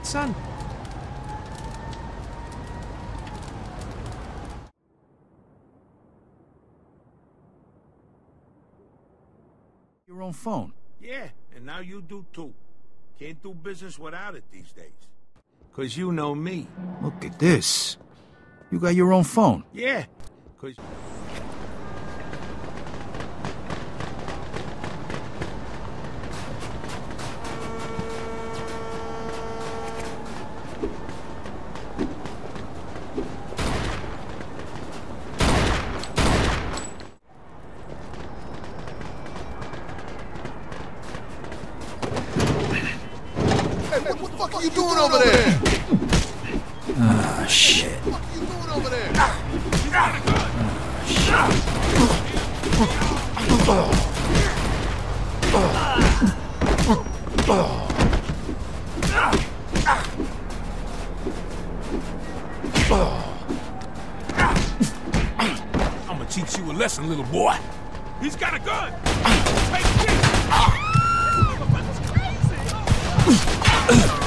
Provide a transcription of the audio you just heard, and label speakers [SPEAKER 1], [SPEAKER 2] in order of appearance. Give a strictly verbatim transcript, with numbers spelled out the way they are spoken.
[SPEAKER 1] right, son?
[SPEAKER 2] Your own phone.
[SPEAKER 3] Yeah, and now you do too. Can't do business without it these days. Cause you know me.
[SPEAKER 2] Look at this. You got your own phone.
[SPEAKER 3] Yeah, cause...
[SPEAKER 4] What the fuck are you doing over there?
[SPEAKER 2] Ah, shit.
[SPEAKER 4] What are you doing over there?
[SPEAKER 3] I'm gonna teach you a lesson, little boy. He's got a gun! Take this! This motherfucker's crazy!